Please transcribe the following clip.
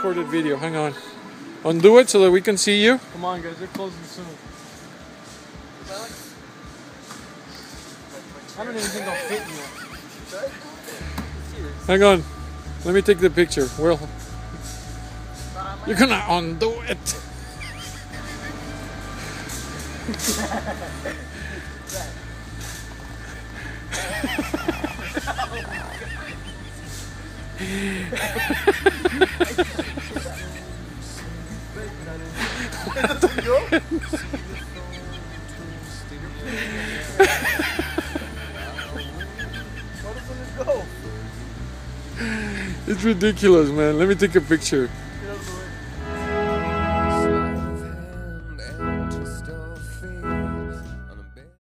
recorded video. Hang on. Undo it so that we can see you. Come on, guys. They're closing soon. I don't even think I'll fit in there. Hang on. Let me take the picture. Well, you're gonna undo it. It's ridiculous, man. Let me take a picture.